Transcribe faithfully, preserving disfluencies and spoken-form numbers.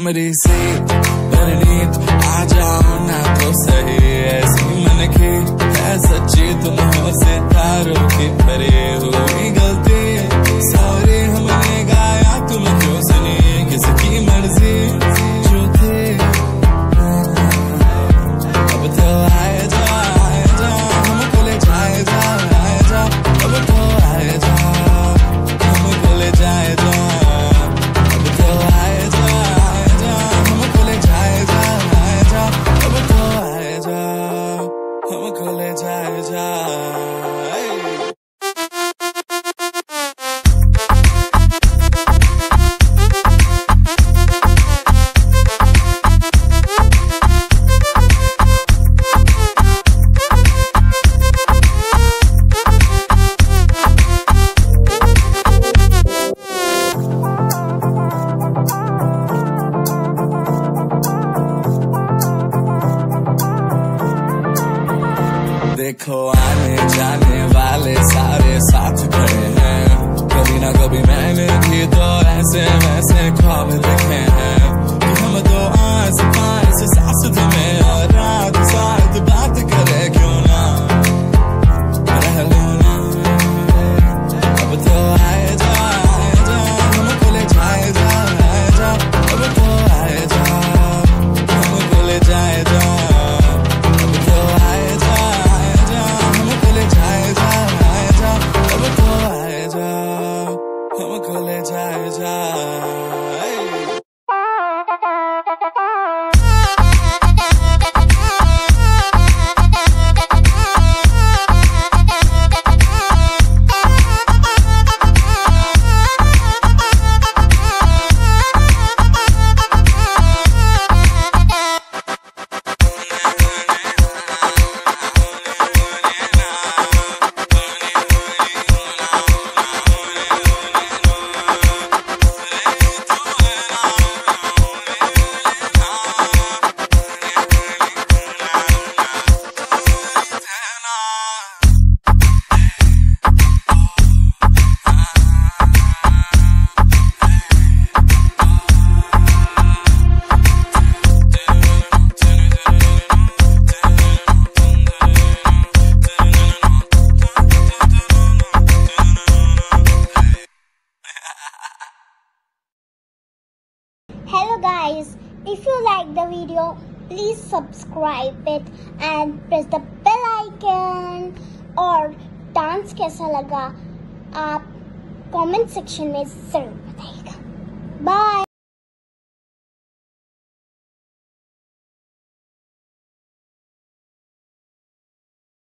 कमरे से परनीत आ जाओ ना तो सही, ऐसी मन की है सच्ची तुम हो सितारों की भरे हुई गलती, सॉरी हमने गाया तुम क्यों सुनी, किसकी मर्जी जो थे, अब तो आए जा आए जा हमको ले जाए जा आए जा, अब तो आए जा हमको ले जाए जा, अब तो आए जा आए जा हमको ले जाए जा आए जा, अब तो आए जा हमको ले जाए जा। देखो आने जाने वाले सारे साथ खड़े हैं, कभी ना कभी मैंने भी तो ऐसे वैसे ख्वाब देखे हैं, कि हम तो आस पास सास में और रात साथ बात करे क्यों ना रह लो ना, अब तो आए जा आए जा हमको ले जाए जा आए जा, अब तो आए जा हमको ले जाए जा, अब तो आए जा हमको ले जाए जा आए जा, अब तो आए जा हमको ले जाए जा। Hello guys, if you like the video, please subscribe it and press the bell icon. और डांस कैसा लगा आप कमेंट सेक्शन में जरूर बताइएगा। बाय।